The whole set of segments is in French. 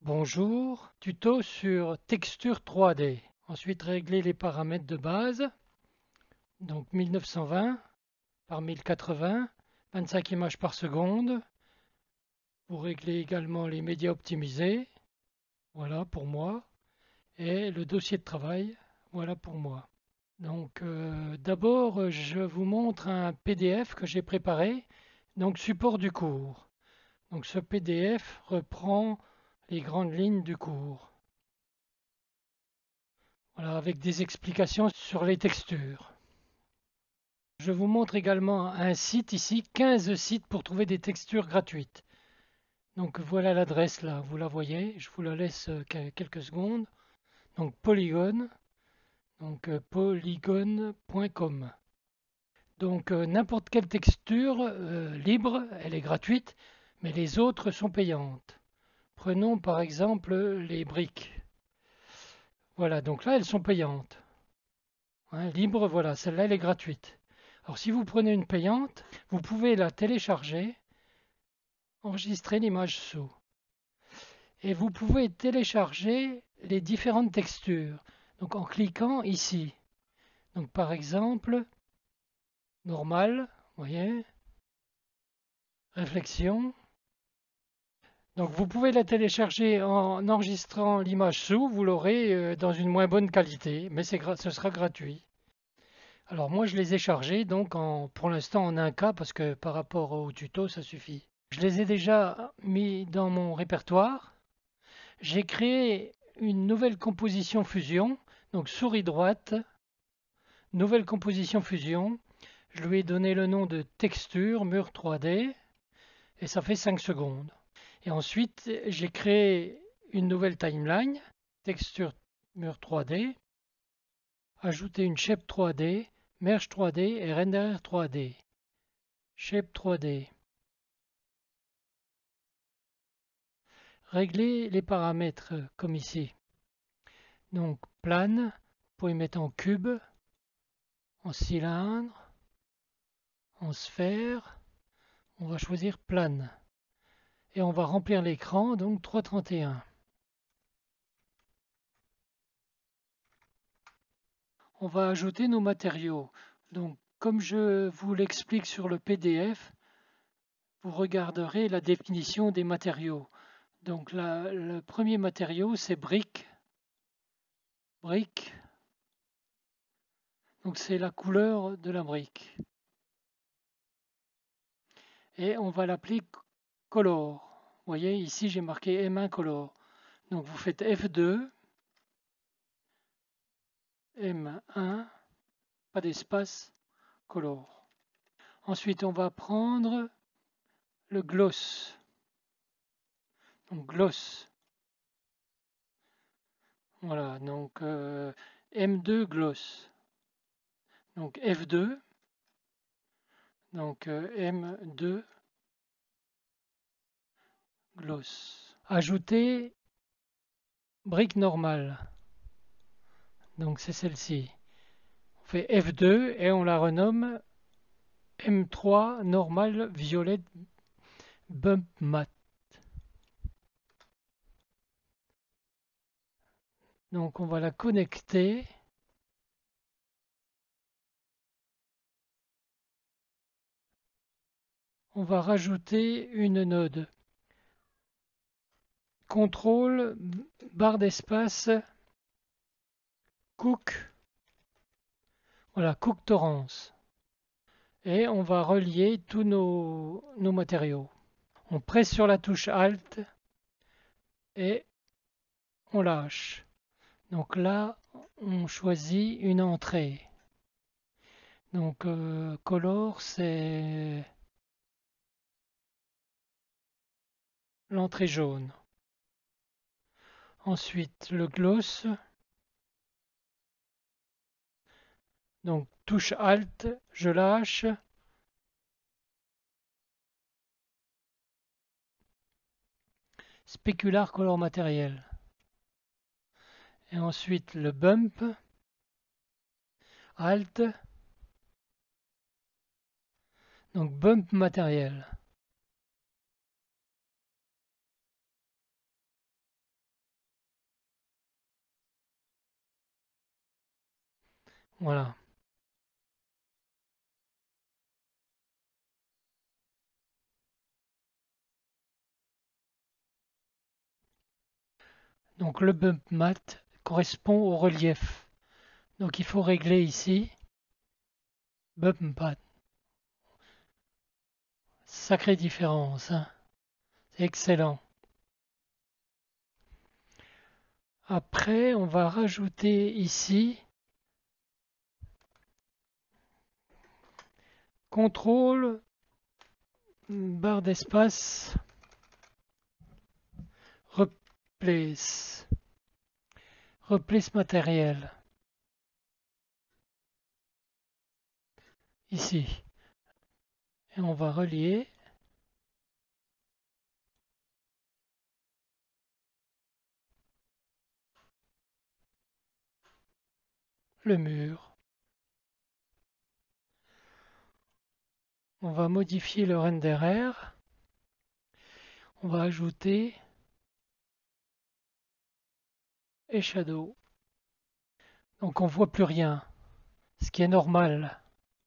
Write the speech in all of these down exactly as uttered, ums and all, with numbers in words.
Bonjour, tuto sur texture trois D. Ensuite, régler les paramètres de base. Donc mille neuf cent vingt par mille quatre-vingts, vingt-cinq images par seconde. Vous réglez également les médias optimisés. Voilà pour moi. Et le dossier de travail. Voilà pour moi. Donc euh, d'abord, je vous montre un P D F que j'ai préparé. Donc support du cours. Donc ce P D F reprend les grandes lignes du cours. Voilà, avec des explications sur les textures. Je vous montre également un site ici, quinze sites pour trouver des textures gratuites. Donc voilà l'adresse là, vous la voyez, je vous la laisse quelques secondes. Donc Polygon, donc polygon point com. Donc euh, n'importe quelle texture euh, libre, elle est gratuite, mais les autres sont payantes. Prenons par exemple les briques. Voilà, donc là elles sont payantes. Hein, libre, voilà, celle-là elle est gratuite. Alors si vous prenez une payante, vous pouvez la télécharger, enregistrer l'image sous. Et vous pouvez télécharger les différentes textures. Donc en cliquant ici. Donc par exemple, normal, vous voyez, réflexion. Donc vous pouvez la télécharger en enregistrant l'image sous, vous l'aurez dans une moins bonne qualité, mais c'est ce sera gratuit. Alors moi je les ai chargés donc en, pour l'instant en un cas parce que par rapport au tuto ça suffit. Je les ai déjà mis dans mon répertoire. J'ai créé une nouvelle composition fusion, donc souris droite, nouvelle composition fusion. Je lui ai donné le nom de texture mur trois D et ça fait cinq secondes. Et ensuite j'ai créé une nouvelle timeline, texture mur trois D, ajouter une shape trois D, merge trois D et render trois D. Shape trois D. Régler les paramètres comme ici. Donc plane, vous pouvez mettre en cube, en cylindre, en sphère. On va choisir plane. Et on va remplir l'écran, donc trois cent trente et un. On va ajouter nos matériaux. Donc comme je vous l'explique sur le P D F, vous regarderez la définition des matériaux. Donc la, le premier matériau c'est brique. Brique. Donc c'est la couleur de la brique. Et on va l'appeler color. Vous voyez ici j'ai marqué M un color. Donc vous faites F deux, M un, pas d'espace, color. Ensuite on va prendre le gloss. Donc gloss. Voilà, donc euh, M deux gloss. Donc F deux. Donc euh, M deux gloss. Ajouter brique normale. Donc c'est celle-ci. On fait F deux et on la renomme M trois normal violet bump mat. Donc on va la connecter. On va rajouter une node. Contrôle, barre d'espace, Cook. Voilà, Cook Torrance. Et on va relier tous nos, nos matériaux. On presse sur la touche Alt et on lâche. Donc là, on choisit une entrée. Donc euh, color, c'est l'entrée jaune. Ensuite, le gloss. Donc touche Alt, je lâche. Specular color matériel. Et ensuite le bump. Alt. Donc bump matériel. Voilà. Donc le bump mat correspond au relief. Donc il faut régler ici bump mat. Sacrée différence, hein. C'est excellent. Après, on va rajouter ici contrôle barre d'espace replace replace matériel ici et on va relier le mur. On va modifier le renderer. On va ajouter et shadow. Donc on voit plus rien, ce qui est normal.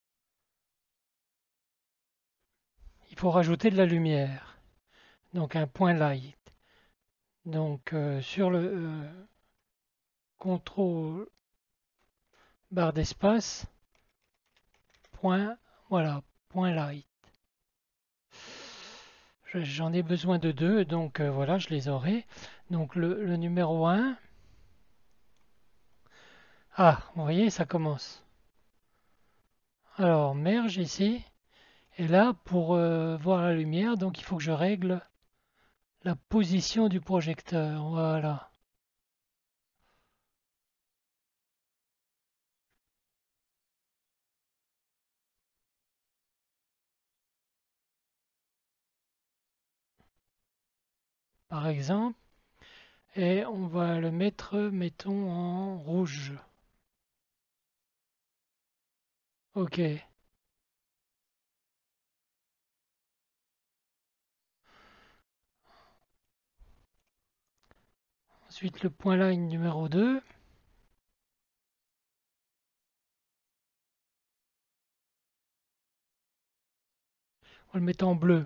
Il faut rajouter de la lumière. Donc un point light. Donc euh, sur le euh, contrôle barre d'espace, point, voilà, point light. J'en ai besoin de deux, donc euh, voilà, je les aurai. Donc le, le numéro un. Ah, vous voyez, ça commence. Alors, merge ici. Et là, pour euh, voir la lumière, donc il faut que je règle la position du projecteur. Voilà. Par exemple. Et on va le mettre, mettons, en rouge. OK. Ensuite, le point line numéro deux. On va le mettre en bleu.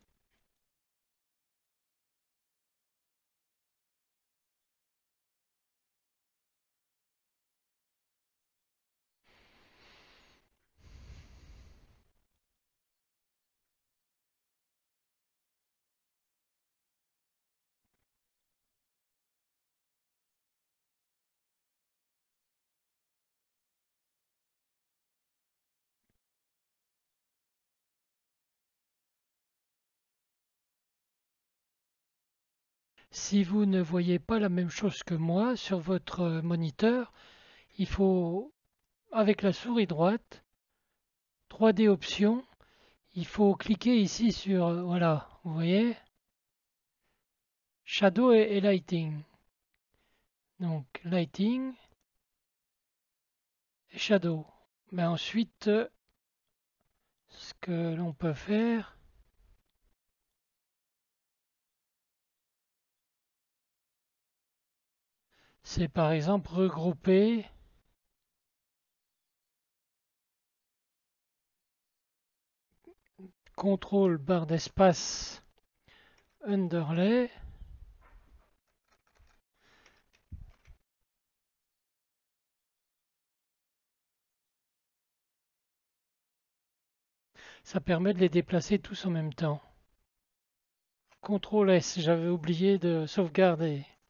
Si vous ne voyez pas la même chose que moi sur votre moniteur, il faut, avec la souris droite, trois D options, il faut cliquer ici sur, euh, voilà, vous voyez, Shadow et, et Lighting. Donc, Lighting et Shadow. Mais ensuite, euh, ce que l'on peut faire, c'est par exemple regrouper contrôle barre d'espace underlay. Ça permet de les déplacer tous en même temps. contrôle S, j'avais oublié de sauvegarder.